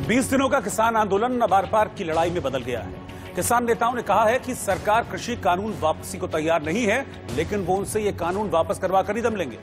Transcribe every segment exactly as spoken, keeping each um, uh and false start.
बीस दिनों का किसान आंदोलन अब आर पार की लड़ाई में बदल गया है। किसान नेताओं ने कहा है कि सरकार कृषि कानून वापसी को तैयार नहीं है, लेकिन वो उनसे ये कानून वापस करवा कर ही दम लेंगे।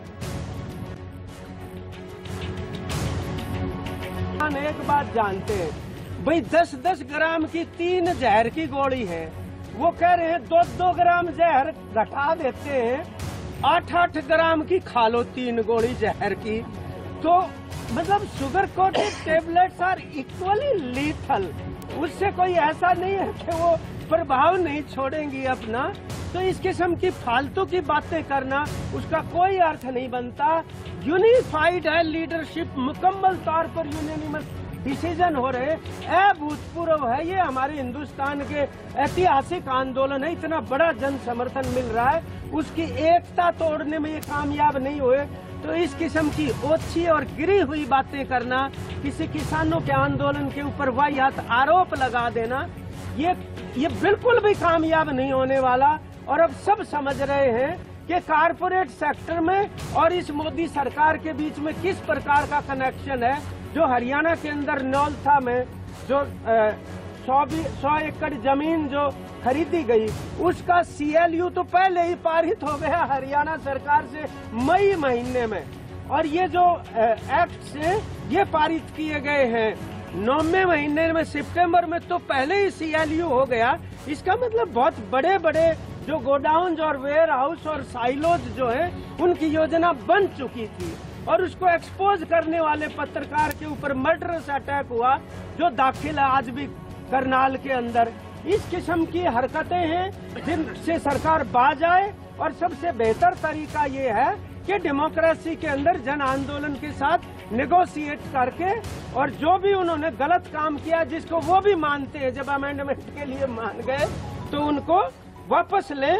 हम एक बात जानते हैं भाई, दस दस ग्राम की तीन जहर की गोली है, वो कह रहे हैं दो दो ग्राम जहर घटा देते हैं, आठ आठ ग्राम की खा लो तीन गोली जहर की। तो मतलब sugar coated tablets are equally lethal. उससे कोई ऐसा नहीं है कि वो प्रभाव नहीं छोड़ेंगी अपना। तो इस किस्म की फालतू की बातें करना उसका कोई अर्थ नहीं बनता। यूनिफाइड है लीडरशिप, मुकम्मल तौर पर यूनानिमस डिसीजन हो रहे, अभूतपूर्व है। ये हमारे हिंदुस्तान के ऐतिहासिक आंदोलन है, इतना बड़ा जन समर्थन मिल रहा है, उसकी एकता तोड़ने में ये कामयाब नहीं हुए। तो इस किस्म की ओछी और गिरी हुई बातें करना, किसी किसानों के आंदोलन के ऊपर वाहियात आरोप लगा देना, ये ये बिल्कुल भी कामयाब नहीं होने वाला। और अब सब समझ रहे हैं कि कारपोरेट सेक्टर में और इस मोदी सरकार के बीच में किस प्रकार का कनेक्शन है। जो हरियाणा के अंदर नौलथा में जो सौ सौ एकड़ जमीन जो खरीदी गई, उसका सी एल यू तो पहले ही पारित हो गया हरियाणा सरकार से मई महीने में। और ये जो एक्ट से ये पारित किए गए हैं नौवें महीने में, सितंबर में तो पहले ही सी एल यू हो गया। इसका मतलब बहुत बड़े बड़े जो गोडाउन और वेयर हाउस और साइलोज जो है, उनकी योजना बन चुकी थी। और उसको एक्सपोज करने वाले पत्रकार के ऊपर मर्डरस अटैक हुआ, जो दाखिल है आज भी करनाल के अंदर। इस किस्म की हरकतें हैं जिनसे सरकार बाज आए। और सबसे बेहतर तरीका ये है कि डेमोक्रेसी के अंदर जन आंदोलन के साथ नेगोशिएट करके, और जो भी उन्होंने गलत काम किया जिसको वो भी मानते हैं, जब अमेंडमेंट के लिए मान गए, तो उनको वापस लें।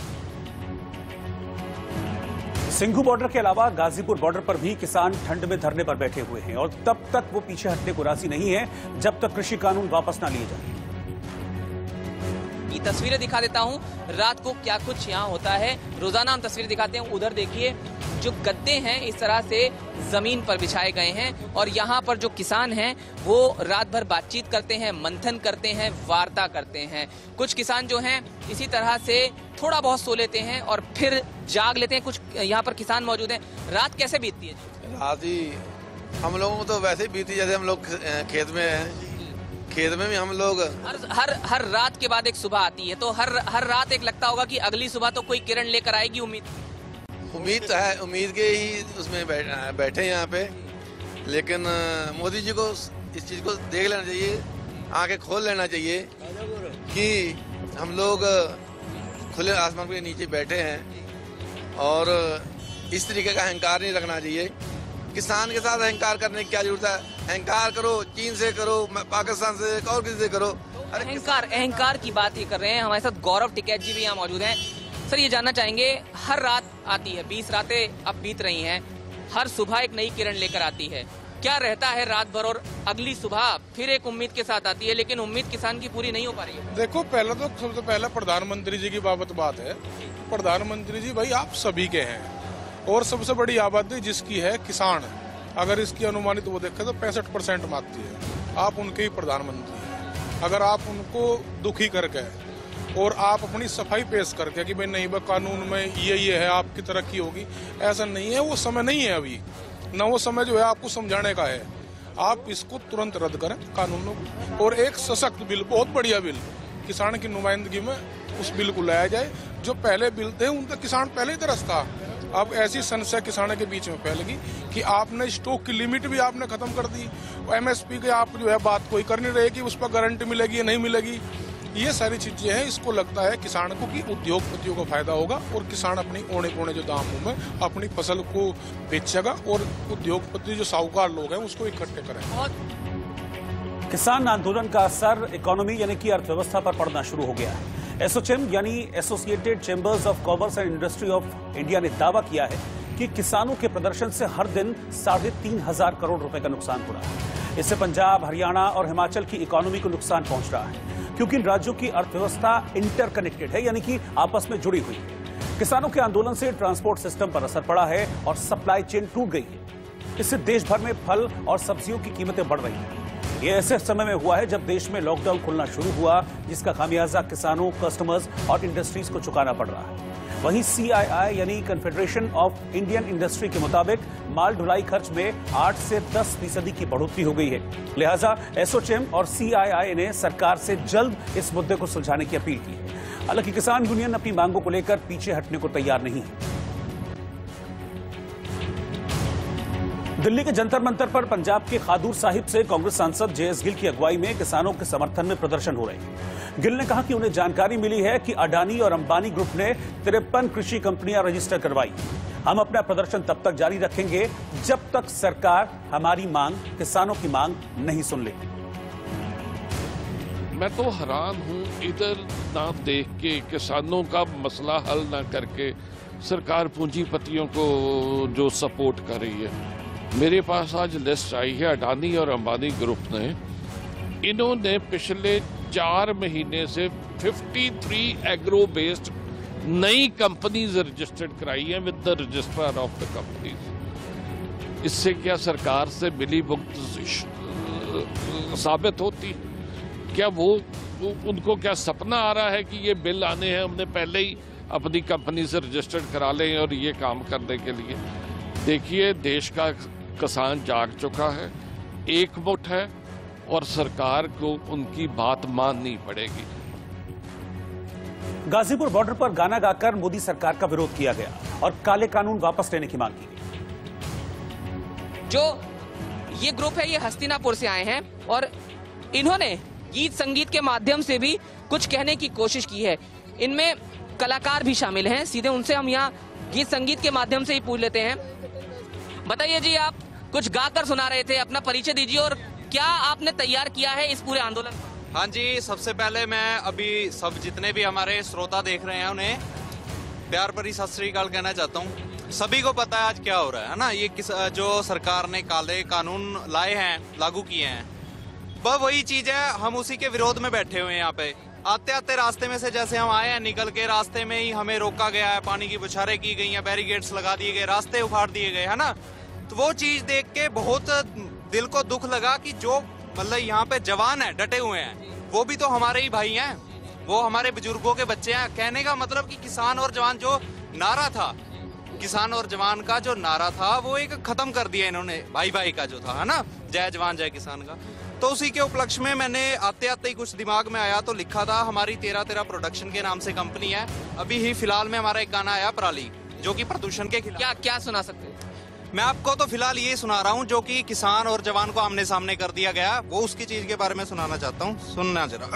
सिंघू बॉर्डर के अलावा गाजीपुर बॉर्डर पर भी किसान ठंड में धरने पर बैठे हुए हैं और तब तक वो पीछे हटने को राजी नहीं है जब तक कृषि कानून वापस ना लिए जाए। की तस्वीरें दिखा देता हूं रात को क्या कुछ यहां होता है। रोजाना हम तस्वीरें दिखाते हैं। उधर देखिए जो गद्दे हैं इस तरह से जमीन पर बिछाए गए हैं और यहाँ पर जो किसान हैं वो रात भर बातचीत करते हैं, मंथन करते हैं, वार्ता करते हैं। कुछ किसान जो हैं इसी तरह से थोड़ा बहुत सो लेते हैं और फिर जाग लेते हैं। कुछ यहाँ पर किसान मौजूद हैं। रात कैसे बीतती है? रात ही हम लोगों को तो वैसे ही बीती जैसे हम लोग खेत में हैं। खेत में भी हम लोग हर हर हर रात के बाद एक सुबह आती है, तो हर हर रात एक लगता होगा कि अगली सुबह तो कोई किरण लेकर आएगी। उम्मीद उम्मीद तो है, उम्मीद के ही उसमें बैठे हैं यहाँ पे। लेकिन मोदी जी को इस चीज को देख लेना चाहिए, आंखें खोल लेना चाहिए कि हम लोग खुले आसमान के नीचे बैठे हैं और इस तरीके का अहंकार नहीं रखना चाहिए। किसान के साथ अहंकार करने की क्या जरूरत है? अहंकार करो चीन से करो, पाकिस्तान से, और किसी से करो। अहंकार अहंकार की बात ही कर रहे हैं। हमारे साथ गौरव टिकैत जी भी यहाँ मौजूद हैं। सर ये जानना चाहेंगे, हर रात आती है, बीस रातें अब बीत रही हैं, हर सुबह एक नई किरण लेकर आती है, क्या रहता है रात भर और अगली सुबह फिर एक उम्मीद के साथ आती है, लेकिन उम्मीद किसान की पूरी नहीं हो पा रही है? देखो, पहले तो सबसे पहले प्रधानमंत्री जी की बाबत बात है। प्रधानमंत्री जी भाई आप सभी के हैं और सबसे बड़ी आबादी जिसकी है किसान है। अगर इसकी अनुमानित वो देखें तो पैंसठ परसेंट मानती है। आप उनके ही प्रधानमंत्री हैं। अगर आप उनको दुखी करके और आप अपनी सफाई पेश करके कि भाई नहीं भाई कानून में ये ये है, आपकी तरक्की होगी, ऐसा नहीं है। वो समय नहीं है अभी, न वो समय जो है आपको समझाने का है। आप इसको तुरंत रद्द करें कानूनों को और एक सशक्त बिल, बहुत बढ़िया बिल किसान की नुमाइंदगी में उस बिल को लाया जाए। जो पहले बिल थे उनका किसान पहले ही तरस था। अब ऐसी समस्या किसानों के बीच में फैल गई कि आपने स्टॉक की लिमिट भी आपने खत्म कर दी। एम एस पी के आप जो है बात कोई कर नहीं रहे कि उस पर गारंटी मिलेगी या नहीं मिलेगी। ये सारी चीजें हैं। इसको लगता है किसान को कि उद्योगपतियों को फायदा होगा और किसान अपनी औने पौने जो दामों में अपनी फसल को बेचेगा और उद्योगपति जो साहूकार लोग हैं उसको इकट्ठे करेंगे। किसान आंदोलन का असर इकोनॉमी यानी कि अर्थव्यवस्था पर पड़ना शुरू हो गया है। एसोचेम यानी associated chambers of commerce and industry of India ने दावा किया है कि किसानों के प्रदर्शन से हर दिन साढ़े तीन हजार करोड़ रुपए का नुकसान हो रहा है। इससे पंजाब, हरियाणा और हिमाचल की इकोनॉमी को नुकसान पहुंच रहा है, क्योंकि इन राज्यों की अर्थव्यवस्था इंटरकनेक्टेड है, यानी कि आपस में जुड़ी हुई है। किसानों के आंदोलन से ट्रांसपोर्ट सिस्टम पर असर पड़ा है और सप्लाई चेन टूट गई है। इससे देश भर में फल और सब्जियों की कीमतें बढ़ रही हैं। ये ऐसे समय में हुआ है जब देश में लॉकडाउन खुलना शुरू हुआ, जिसका खामियाजा किसानों, कस्टमर्स और इंडस्ट्रीज को चुकाना पड़ रहा है। वहीं सी आई आई यानी कन्फेडरेशन ऑफ इंडियन इंडस्ट्री के मुताबिक माल ढुलाई खर्च में आठ से दस फीसदी की बढ़ोतरी हो गई है। लिहाजा एसोचैम और सी आई आई ने सरकार से जल्द इस मुद्दे को सुलझाने की अपील की है। हालांकि किसान यूनियन अपनी मांगों को लेकर पीछे हटने को तैयार नहीं है। दिल्ली के जंतर मंतर पर पंजाब के खादूर साहिब से कांग्रेस सांसद जे एस गिल की अगुवाई में किसानों के समर्थन में प्रदर्शन हो रहे हैं। गिल ने कहा कि उन्हें जानकारी मिली है कि अडानी और अंबानी ग्रुप ने तिरपन कृषि कंपनियां रजिस्टर करवाई। हम अपना प्रदर्शन तब तक जारी रखेंगे जब तक सरकार हमारी मांग, किसानों की मांग नहीं सुन लेती। मैं तो हैरान हूं, इधर ना देख के, किसानों का मसला हल ना करके सरकार पूंजीपतियों को जो सपोर्ट कर रही है। मेरे पास आज लिस्ट आई है अडानी और अंबानी ग्रुप ने, इन्होंने पिछले चार महीने से तिरेपन एग्रो बेस्ड नई कंपनीज रजिस्टर्ड कराई है with the registrar of the companies. इससे क्या सरकार से मिली भुगत साबित होती? क्या वो उनको क्या सपना आ रहा है कि ये बिल आने हैं, हमने पहले ही अपनी कंपनी से रजिस्टर्ड करा लें और ये काम करने के लिए? देखिए, देश का किसान जाग चुका है, एकमुठ है और सरकार को उनकी बात माननी पड़ेगी। गाजीपुर बॉर्डर पर गाना गाकर मोदी सरकार का विरोध किया गया और काले कानून वापस लेने की मांग की गई। जो ये ग्रुप है ये हस्तिनापुर से आए हैं और इन्होंने गीत संगीत के माध्यम से भी कुछ कहने की कोशिश की है। इनमें कलाकार भी शामिल हैं। सीधे उनसे हम यहाँ गीत संगीत के माध्यम से ही पूछ लेते हैं। बताइए जी, आप कुछ गाकर सुना रहे थे, अपना परिचय दीजिए और क्या आपने तैयार किया है इस पूरे आंदोलन को? हाँ जी, सबसे पहले मैं अभी सब जितने भी हमारे श्रोता देख रहे हैं उन्हें प्यार भरी सत श्री अकाल कहना चाहता हूँ। सभी को पता है आज क्या हो रहा है ना, ये किस जो सरकार ने काले कानून लाए हैं, लागू किए हैं, वह वही चीज है। हम उसी के विरोध में बैठे हुए हैं यहाँ पे। आते आते रास्ते में से जैसे हम आए हैं, निकल के रास्ते में ही हमें रोका गया है, पानी की बौछारें की गई हैं, बैरिकेड्स लगा दिए गए, रास्ते उखाड़ दिए गए, है ना। तो वो चीज देख के बहुत दिल को दुख लगा कि जो मतलब यहाँ पे जवान है, डटे हुए हैं, वो भी तो हमारे ही भाई हैं, वो हमारे बुजुर्गों के बच्चे हैं। कहने का मतलब कि किसान और जवान जो नारा था, किसान और जवान का जो नारा था वो एक खत्म कर दिया इन्होंने, भाई भाई का जो था, है ना, जय जवान जय किसान का। तो उसी के उपलक्ष्य में मैंने आते आते ही कुछ दिमाग में आया तो लिखा था। हमारी तेरह तेरह प्रोडक्शन के नाम से कंपनी है। अभी ही फिलहाल में हमारा एक गाना आया पराली, जो कि प्रदूषण के खिलाफ। क्या क्या सुना सकते हैं? मैं आपको तो फिलहाल ये सुना रहा हूँ जो कि किसान और जवान को आमने सामने कर दिया गया, वो उसकी चीज के बारे में सुनाना चाहता हूँ, सुनना जरा।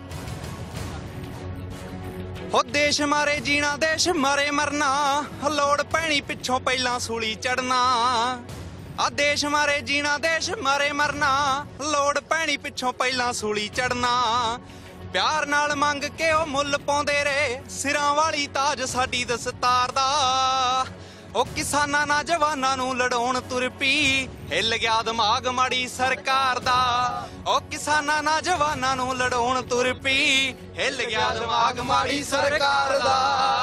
हो देश मारे जीना, देश मारे मरना, लोड़ पैनी पिछों पहला सूली चढ़ना। आ देश मारे जीना, देश मारे मरना, लोड़ पैनी पिछों पहला सूली चढ़ना। प्यार नाल मंग के ओ मुੱਲ पाउंदे रे, सिरां वाली ताज साडी दस्तार दा। ओ किसानां ना जवानां नूं लड़ाउण तुर पी, हिल गया दिमाग माड़ी सरकार दा। ओ किसानां ना जवानां नूं लड़ाउण तुर पी, हिल गया दिमाग माड़ी सरकार दा।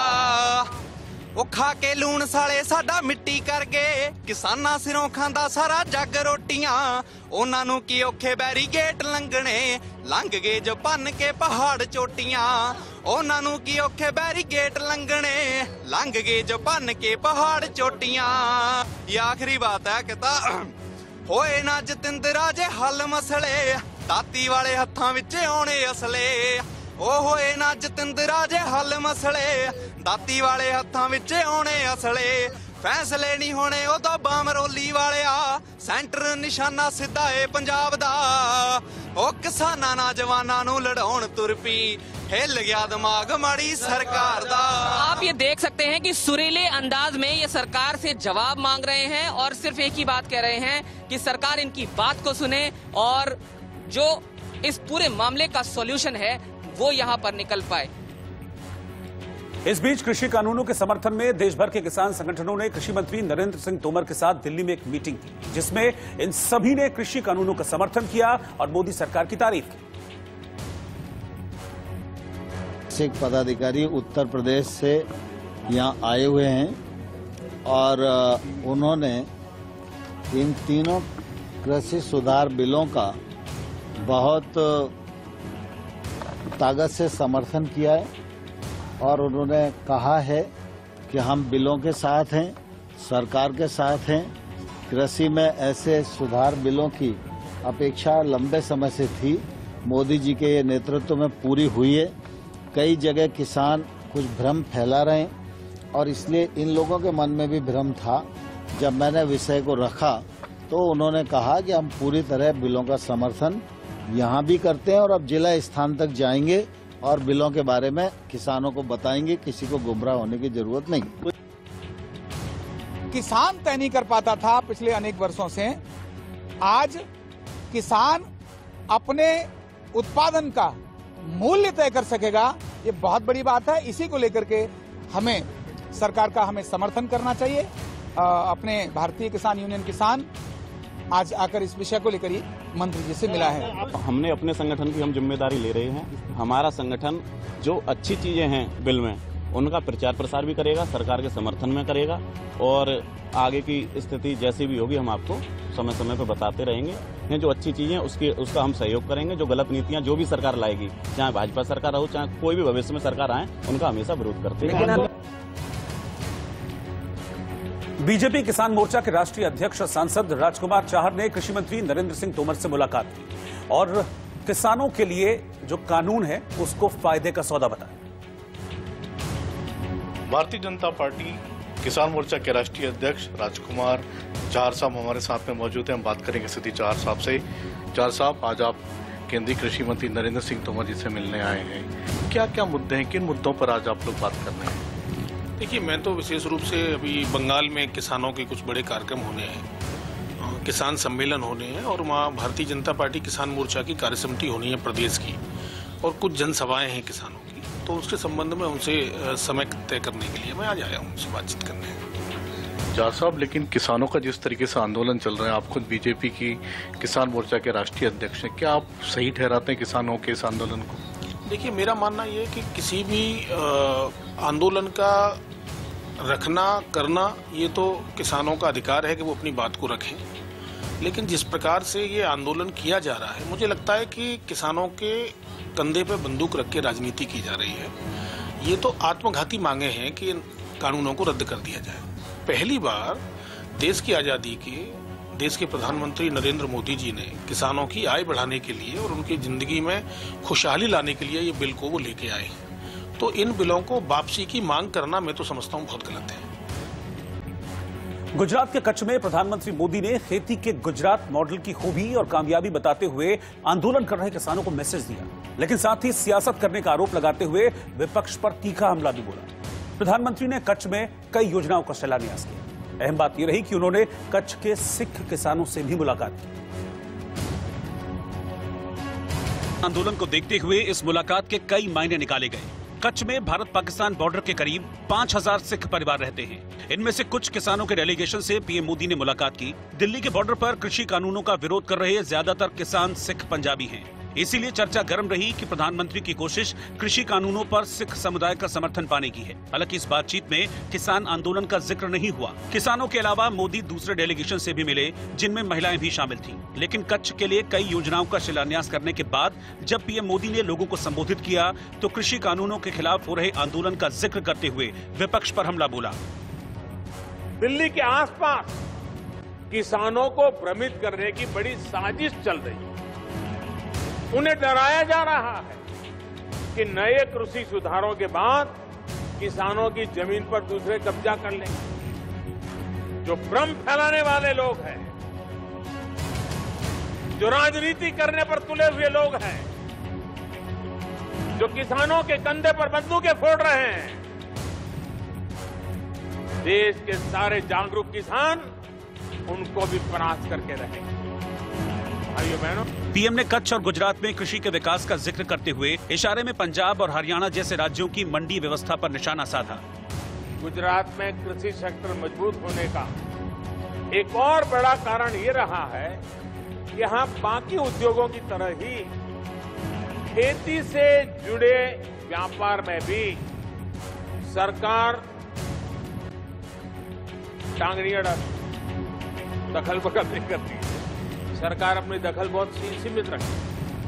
ओ खा के लूण साले साडा मिट्टी कर गए, किसानां सिरों खांदा सारा जग रोटियां। उन्हां नूं की औखे बैरीगेट लंघणे, लंघ गए जो भन के पहाड़ चोटियां। उन्हां नूं की औखे बैरीगेट लंघणे, लंघ गए जो भन के पहाड़ चोटियां। ये आखिरी बात है, कहता होए ना जतिंदरा जे हल मसले, दाती वाले हत्थां विच आउणे असले। ओ होए ना जतिंदरा जे हल मसले, दाती वाले हत्थां विच आउणे असले। फैसले नहीं होने उदों बामरोली वालिया, सेंटर निशाना सीधा है पंजाब दा। ओ किसानां ना जवानां नूं लड़ाउण तुर पी, हिल गया दिमाग माड़ी सरकार दा। आप ये देख सकते हैं कि सुरीले अंदाज में ये सरकार से जवाब मांग रहे हैं और सिर्फ एक ही बात कह रहे हैं कि सरकार इनकी बात को सुने और जो इस पूरे मामले का सॉल्यूशन है वो यहाँ पर निकल पाए। इस बीच कृषि कानूनों के समर्थन में देश भर के किसान संगठनों ने कृषि मंत्री नरेंद्र सिंह तोमर के साथ दिल्ली में एक मीटिंग की, जिसमें इन सभी ने कृषि कानूनों का समर्थन किया और मोदी सरकार की तारीफ की। सिख पदाधिकारी उत्तर प्रदेश से यहाँ आए हुए हैं और उन्होंने इन तीनों कृषि सुधार बिलों का बहुत ताकत से समर्थन किया है और उन्होंने कहा है कि हम बिलों के साथ हैं, सरकार के साथ हैं। कृषि में ऐसे सुधार बिलों की अपेक्षा लंबे समय से थी, मोदी जी के नेतृत्व में पूरी हुई है। कई जगह किसान कुछ भ्रम फैला रहे हैं और इसलिए इन लोगों के मन में भी भ्रम था। जब मैंने विषय को रखा तो उन्होंने कहा कि हम पूरी तरह बिलों का समर्थन यहाँ भी करते हैं और अब जिला स्थान तक जाएंगे और बिलों के बारे में किसानों को बताएंगे। किसी को गुमराह होने की जरूरत नहीं। किसान तय नहीं कर पाता था पिछले अनेक वर्षों से, आज किसान अपने उत्पादन का मूल्य तय कर सकेगा, ये बहुत बड़ी बात है। इसी को लेकर के हमें सरकार का हमें समर्थन करना चाहिए। आ, अपने भारतीय किसान यूनियन किसान आज आकर इस विषय को लेकर ही मंत्री जी से मिला है। हमने अपने संगठन की हम जिम्मेदारी ले रहे हैं। हमारा संगठन जो अच्छी चीजें हैं बिल में उनका प्रचार प्रसार भी करेगा, सरकार के समर्थन में करेगा और आगे की स्थिति जैसी भी होगी हम आपको समय समय पर बताते रहेंगे। जो अच्छी चीजें उसके उसका हम सहयोग करेंगे। जो गलत नीतियां जो भी सरकार लाएगी, चाहे भाजपा सरकार हो चाहे कोई भी भविष्य में सरकार आए, उनका हमेशा विरोध करते हैं। बीजेपी किसान मोर्चा के राष्ट्रीय अध्यक्ष सांसद राजकुमार चाहर ने कृषि मंत्री नरेंद्र सिंह तोमर से मुलाकात की और किसानों के लिए जो कानून है उसको फायदे का सौदा बताया। भारतीय जनता पार्टी किसान मोर्चा के राष्ट्रीय अध्यक्ष राजकुमार चाहर साहब हमारे साथ में मौजूद हैं। हम बात करेंगे सीधी चाहर साहब से। चाहर साहब, आज आप केंद्रीय कृषि मंत्री नरेंद्र सिंह तोमर जी से मिलने आए हैं। क्या क्या मुद्दे हैं, किन मुद्दों पर आज आप लोग बात कर रहे हैं? देखिए, मैं तो विशेष रूप से अभी बंगाल में किसानों के कुछ बड़े कार्यक्रम होने हैं, किसान सम्मेलन होने हैं और वहाँ भारतीय जनता पार्टी किसान मोर्चा की कार्यसमिति होनी है प्रदेश की और कुछ जनसभाएं हैं किसानों की, तो उसके संबंध में उनसे समय तय करने के लिए मैं आज आया हूँ उनसे बातचीत करने। चाहर साहब, लेकिन किसानों का जिस तरीके से आंदोलन चल रहा है, आप खुद बीजेपी की किसान मोर्चा के राष्ट्रीय अध्यक्ष हैं, क्या आप सही ठहराते हैं किसानों के इस आंदोलन को? देखिए, मेरा मानना ये है कि किसी भी आंदोलन का रखना करना ये तो किसानों का अधिकार है कि वो अपनी बात को रखें, लेकिन जिस प्रकार से ये आंदोलन किया जा रहा है, मुझे लगता है कि किसानों के कंधे पे बंदूक रख के राजनीति की जा रही है। ये तो आत्मघाती मांगे हैं कि इन कानूनों को रद्द कर दिया जाए। पहली बार देश की आज़ादी के देश के प्रधानमंत्री नरेंद्र मोदी जी ने किसानों की आय बढ़ाने के लिए और उनकी जिंदगी में खुशहाली लाने के लिए ये बिल को वो लेके आए। तो इन बिलों को वापसी की मांग करना मैं तो समझता हूँ बहुत गलत है। गुजरात के कच्छ में प्रधानमंत्री मोदी ने खेती के गुजरात मॉडल की खूबी और कामयाबी बताते हुए आंदोलन कर रहे किसानों को मैसेज दिया, लेकिन साथ ही सियासत करने का आरोप लगाते हुए विपक्ष पर तीखा हमला भी बोला। प्रधानमंत्री ने कच्छ में कई योजनाओं का शिलान्यास किया। अहम बात यह रही कि उन्होंने कच्छ के सिख किसानों से भी मुलाकात की। आंदोलन को देखते हुए इस मुलाकात के कई मायने निकाले गए। कच्छ में भारत पाकिस्तान बॉर्डर के करीब पाँच हज़ार सिख परिवार रहते हैं। इनमें से कुछ किसानों के डेलीगेशन से पीएम मोदी ने मुलाकात की। दिल्ली के बॉर्डर पर कृषि कानूनों का विरोध कर रहे ज्यादातर किसान सिख पंजाबी हैं। इसीलिए चर्चा गर्म रही कि प्रधानमंत्री की कोशिश कृषि कानूनों पर सिख समुदाय का समर्थन पाने की है। हालांकि इस बातचीत में किसान आंदोलन का जिक्र नहीं हुआ। किसानों के अलावा मोदी दूसरे डेलीगेशन से भी मिले, जिनमें महिलाएं भी शामिल थीं। लेकिन कच्छ के लिए कई योजनाओं का शिलान्यास करने के बाद जब पीएम मोदी ने लोगों को संबोधित किया तो कृषि कानूनों के खिलाफ हो रहे आंदोलन का जिक्र करते हुए विपक्ष पर हमला बोला। दिल्ली के आसपास किसानों को भ्रमित करने की बड़ी साजिश चल रही है। उन्हें डराया जा रहा है कि नए कृषि सुधारों के बाद किसानों की जमीन पर दूसरे कब्जा कर लेंगे। जो भ्रम फैलाने वाले लोग हैं, जो राजनीति करने पर तुले हुए लोग हैं, जो किसानों के कंधे पर बंदूकें फोड़ रहे हैं, देश के सारे जागरूक किसान उनको भी परास्त करके रहेंगे। पीएम ने कच्छ और गुजरात में कृषि के विकास का जिक्र करते हुए इशारे में पंजाब और हरियाणा जैसे राज्यों की मंडी व्यवस्था पर निशाना साधा। गुजरात में कृषि सेक्टर मजबूत होने का एक और बड़ा कारण ये रहा है कि यहाँ बाकी उद्योगों की तरह ही खेती से जुड़े व्यापार में भी सरकार टांगड़ियां दखल बखल नहीं करती है। सरकार अपनी दखल बहुत सीमित रखती है।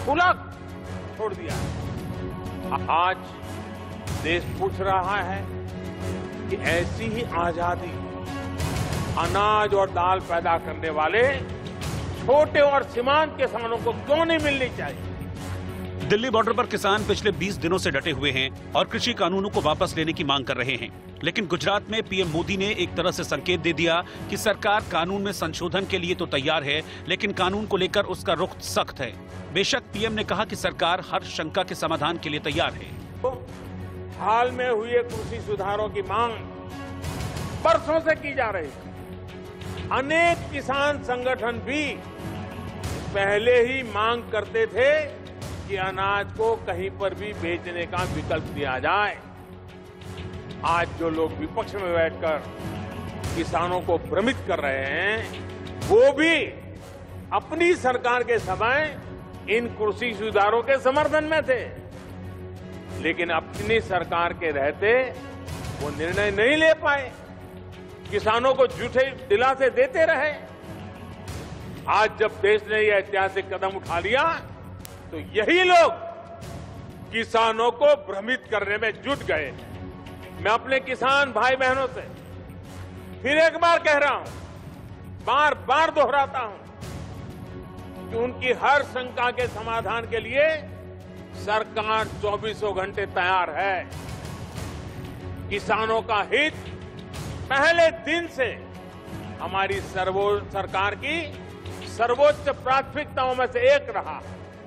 खुला छोड़ दिया है। आज देश पूछ रहा है कि ऐसी ही आजादी अनाज और दाल पैदा करने वाले छोटे और सीमांत किसानों को क्यों नहीं मिलनी चाहिए। दिल्ली बॉर्डर पर किसान पिछले बीस दिनों से डटे हुए हैं और कृषि कानूनों को वापस लेने की मांग कर रहे हैं। लेकिन गुजरात में पीएम मोदी ने एक तरह से संकेत दे दिया कि सरकार कानून में संशोधन के लिए तो तैयार है, लेकिन कानून को लेकर उसका रुख सख्त है। बेशक पीएम ने कहा कि सरकार हर शंका के समाधान के लिए तैयार है। तो हाल में हुए कृषि सुधारों की मांग बरसों से की जा रही है। अनेक किसान संगठन भी पहले ही मांग करते थे कि अनाज को कहीं पर भी बेचने का विकल्प दिया जाए। आज जो लोग विपक्ष में बैठकर किसानों को भ्रमित कर रहे हैं, वो भी अपनी सरकार के समय इन कृषि सुधारों के समर्थन में थे, लेकिन अपनी सरकार के रहते वो निर्णय नहीं ले पाए, किसानों को झूठे दिलासे देते रहे। आज जब देश ने यह ऐतिहासिक कदम उठा लिया तो यही लोग किसानों को भ्रमित करने में जुट गए। मैं अपने किसान भाई बहनों से फिर एक बार कह रहा हूं, बार बार दोहराता हूं कि उनकी हर शंका के समाधान के लिए सरकार चौबीसों घंटे तैयार है। किसानों का हित पहले दिन से हमारी सर्वोच्च सरकार की सर्वोच्च प्राथमिकताओं में से एक रहा।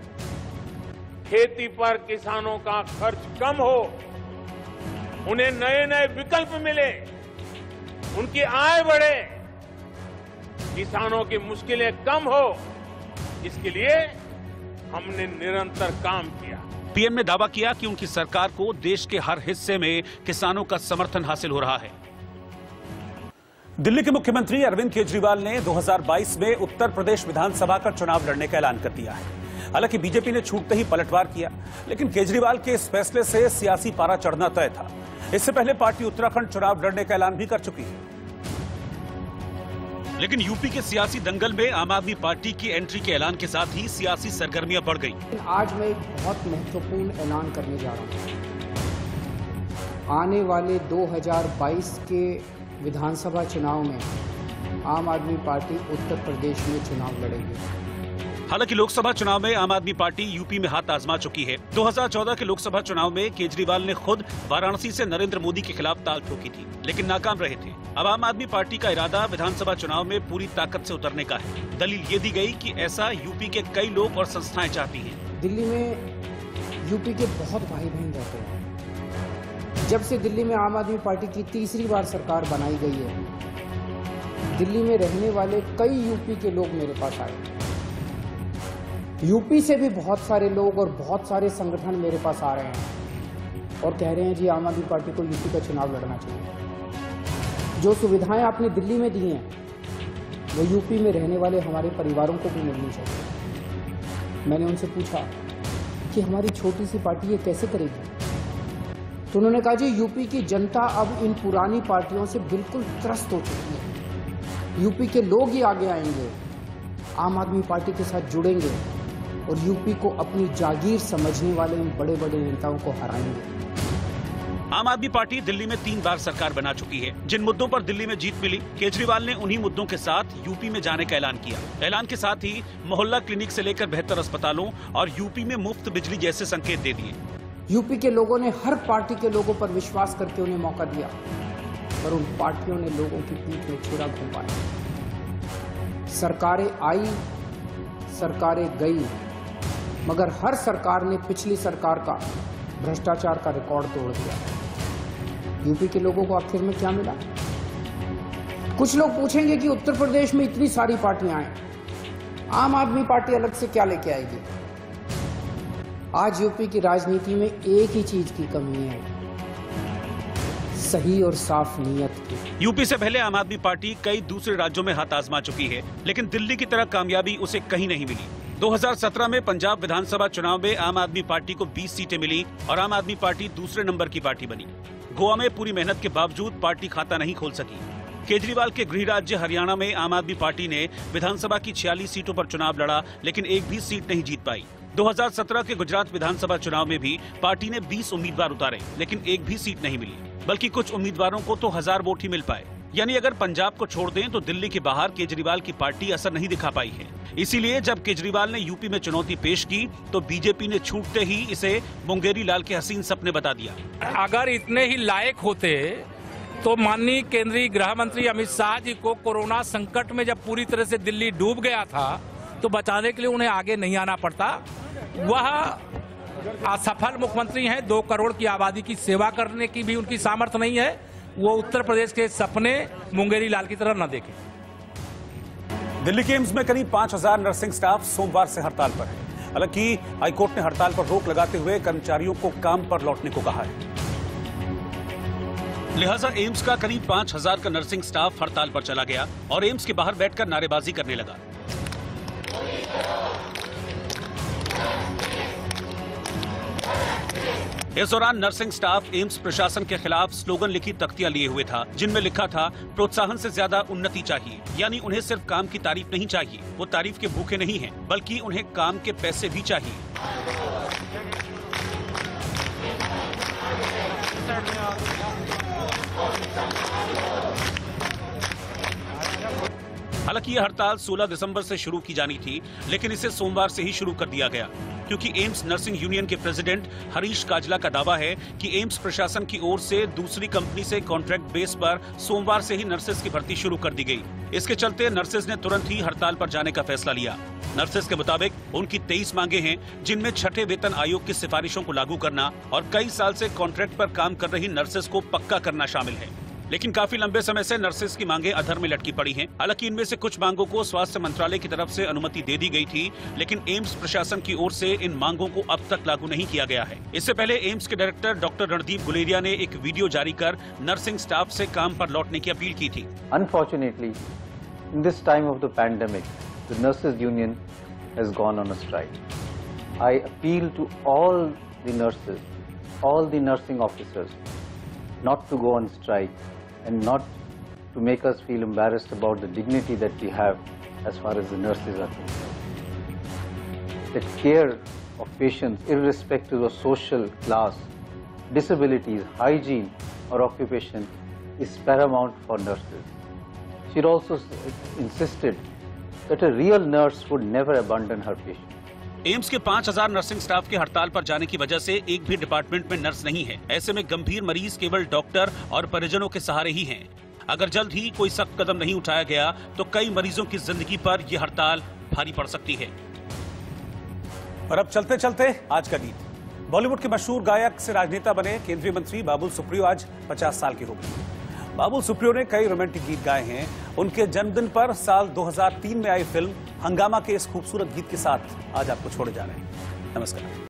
खेती पर किसानों का खर्च कम हो, उन्हें नए नए विकल्प मिले, उनकी आय बढ़े, किसानों की मुश्किलें कम हो, इसके लिए हमने निरंतर काम किया। पीएम ने दावा किया कि उनकी सरकार को देश के हर हिस्से में किसानों का समर्थन हासिल हो रहा है। दिल्ली के मुख्यमंत्री अरविंद केजरीवाल ने दो हज़ार बाईस में उत्तर प्रदेश विधानसभा का चुनाव लड़ने का ऐलान कर दिया है। हालांकि बीजेपी ने छूटते ही पलटवार किया, लेकिन केजरीवाल के इस फैसले से सियासी पारा चढ़ना तय था। इससे पहले पार्टी उत्तराखंड चुनाव लड़ने का ऐलान भी कर चुकी है। लेकिन यूपी के सियासी दंगल में आम आदमी पार्टी की एंट्री के ऐलान के साथ ही सियासी सरगर्मियां बढ़ गई। आज मैं एक बहुत महत्वपूर्ण ऐलान करने जा रहा हूं। आने वाले दो हज़ार बाईस के विधानसभा चुनाव में आम आदमी पार्टी उत्तर प्रदेश में चुनाव लड़ेगी। हालांकि लोकसभा चुनाव में आम आदमी पार्टी यूपी में हाथ आजमा चुकी है। दो हज़ार चौदह के लोकसभा चुनाव में केजरीवाल ने खुद वाराणसी से नरेंद्र मोदी के खिलाफ ताल ठोकी थी, लेकिन नाकाम रहे थे। अब आम आदमी पार्टी का इरादा विधानसभा चुनाव में पूरी ताकत से उतरने का है। दलील ये दी गई कि ऐसा यूपी के कई लोग और संस्थाएं चाहती हैं। दिल्ली में यूपी के बहुत भाई बहन रहते हैं। जब से दिल्ली में आम आदमी पार्टी की तीसरी बार सरकार बनाई गई है, दिल्ली में रहने वाले कई यूपी के लोग मेरे पास आए। यूपी से भी बहुत सारे लोग और बहुत सारे संगठन मेरे पास आ रहे हैं और कह रहे हैं जी आम आदमी पार्टी को यूपी का चुनाव लड़ना चाहिए। जो सुविधाएं आपने दिल्ली में दी हैं वो यूपी में रहने वाले हमारे परिवारों को भी मिलनी चाहिए। मैंने उनसे पूछा कि हमारी छोटी सी पार्टी ये कैसे करेगी, तो उन्होंने कहा जी यूपी की जनता अब इन पुरानी पार्टियों से बिल्कुल त्रस्त हो चुकी है। यूपी के लोग ही आगे आएंगे, आम आदमी पार्टी के साथ जुड़ेंगे और यूपी को अपनी जागीर समझने वाले इन बड़े बड़े नेताओं को हराएंगे। आम आदमी पार्टी दिल्ली में तीन बार सरकार बना चुकी है। जिन मुद्दों पर दिल्ली में जीत मिली, केजरीवाल ने उन्हीं मुद्दों के साथ यूपी में जाने का ऐलान किया। ऐलान के साथ ही मोहल्ला क्लिनिक से लेकर बेहतर अस्पतालों और यूपी में मुफ्त बिजली जैसे संकेत दे दिए। यूपी के लोगों ने हर पार्टी के लोगों पर विश्वास करके उन्हें मौका दिया, पर उन पार्टियों ने लोगों की पीठ में छुरा घुमाया। सरकारें आई, सरकारें गई, मगर हर सरकार ने पिछली सरकार का भ्रष्टाचार का रिकॉर्ड तोड़ दिया। यूपी के लोगों को आखिर में क्या मिला? कुछ लोग पूछेंगे कि उत्तर प्रदेश में इतनी सारी पार्टियां हैं, आम आदमी पार्टी अलग से क्या लेके आएगी? आज यूपी की राजनीति में एक ही चीज की कमी है, सही और साफ नीयत की। यूपी से पहले आम आदमी पार्टी कई दूसरे राज्यों में हाथ आजमा चुकी है, लेकिन दिल्ली की तरह कामयाबी उसे कहीं नहीं मिली। दो हज़ार सत्रह में पंजाब विधानसभा चुनाव में आम आदमी पार्टी को बीस सीटें मिली और आम आदमी पार्टी दूसरे नंबर की पार्टी बनी। गोवा में पूरी मेहनत के बावजूद पार्टी खाता नहीं खोल सकी। केजरीवाल के गृह राज्य हरियाणा में आम आदमी पार्टी ने विधानसभा की छियालीस सीटों पर चुनाव लड़ा, लेकिन एक भी सीट नहीं जीत पाई। दो हज़ार सत्रह के गुजरात विधानसभा चुनाव में भी पार्टी ने बीस उम्मीदवार उतारे, लेकिन एक भी सीट नहीं मिली, बल्कि कुछ उम्मीदवारों को तो हजार वोट ही मिल पाए। यानी अगर पंजाब को छोड़ दें तो दिल्ली के बाहर केजरीवाल की पार्टी असर नहीं दिखा पाई है। इसीलिए जब केजरीवाल ने यूपी में चुनौती पेश की तो बीजेपी ने छूटते ही इसे मुंगेरी लाल के हसीन सपने बता दिया। अगर इतने ही लायक होते तो माननीय केंद्रीय गृह मंत्री अमित शाह जी को कोरोना संकट में जब पूरी तरह से दिल्ली डूब गया था तो बचाने के लिए उन्हें आगे नहीं आना पड़ता। वह असफल मुख्यमंत्री हैं, दो करोड़ की आबादी की सेवा करने की भी उनकी सामर्थ्य नहीं है। वो उत्तर प्रदेश के सपने मुंगेरी लाल की तरह न देखें। दिल्ली के एम्स में करीब पांच हजार नर्सिंग स्टाफ सोमवार से हड़ताल पर है। हालांकि हाईकोर्ट ने हड़ताल पर रोक लगाते हुए कर्मचारियों को काम पर लौटने को कहा है। लिहाजा एम्स का करीब पांच हजार का नर्सिंग स्टाफ हड़ताल पर चला गया और एम्स के बाहर बैठकर नारेबाजी करने लगा। इस दौरान नर्सिंग स्टाफ एम्स प्रशासन के खिलाफ स्लोगन लिखी तख्तियां लिए हुए था, जिनमें लिखा था प्रोत्साहन से ज्यादा उन्नति चाहिए। यानी उन्हें सिर्फ काम की तारीफ नहीं चाहिए, वो तारीफ के भूखे नहीं हैं, बल्कि उन्हें काम के पैसे भी चाहिए। हालांकि यह हड़ताल सोलह दिसंबर से शुरू की जानी थी, लेकिन इसे सोमवार से ही शुरू कर दिया गया, क्योंकि एम्स नर्सिंग यूनियन के प्रेसिडेंट हरीश काजला का दावा है कि एम्स प्रशासन की ओर से दूसरी कंपनी से कॉन्ट्रैक्ट बेस पर सोमवार से ही नर्सेज की भर्ती शुरू कर दी गई। इसके चलते नर्सेज ने तुरंत ही हड़ताल पर जाने का फैसला लिया। नर्सेज के मुताबिक उनकी तेईस मांगे हैं, जिनमें छठे वेतन आयोग की सिफारिशों को लागू करना और कई साल से कॉन्ट्रैक्ट पर काम कर रही नर्सेज को पक्का करना शामिल है। लेकिन काफी लंबे समय से नर्सेज की मांगे अधर में लटकी पड़ी हैं। हालांकि इनमें से कुछ मांगों को स्वास्थ्य मंत्रालय की तरफ से अनुमति दे दी गई थी, लेकिन एम्स प्रशासन की ओर से इन मांगों को अब तक लागू नहीं किया गया है। इससे पहले एम्स के डायरेक्टर डॉक्टर रणदीप गुलेरिया ने एक वीडियो जारी कर नर्सिंग स्टाफ से काम पर लौटने की अपील की थी। Unfortunately, in this time of the pandemic, the nurses union has gone on a strike. I appeal to all the nurses, all the nursing officers, not to go on strike and not to make us feel embarrassed about the dignity that we have as far as the nurses are concerned. The care of patients, irrespective of social class, disabilities, hygiene or occupation, is paramount for nurses. She also insisted that a real nurse would never abandon her patient. AIIMS के पांच हजार nursing staff के हड़ताल पर जाने की वजह से एक भी डिपार्टमेंट में नर्स नहीं है। ऐसे में गंभीर मरीज केवल डॉक्टर और परिजनों के सहारे ही हैं। अगर जल्द ही कोई सख्त कदम नहीं उठाया गया तो कई मरीजों की जिंदगी पर यह हड़ताल भारी पड़ सकती है। और अब चलते चलते आज का गीत। बॉलीवुड के मशहूर गायक से राजनेता बने केंद्रीय मंत्री बाबुल सुप्रियो आज पचास साल के हो गए। बाबुल सुप्रियो ने कई रोमांटिक गीत गाए हैं। उनके जन्मदिन पर साल दो हज़ार तीन में आई फिल्म हंगामा के इस खूबसूरत गीत के साथ आज आपको छोड़े जा रहे हैं। नमस्कार।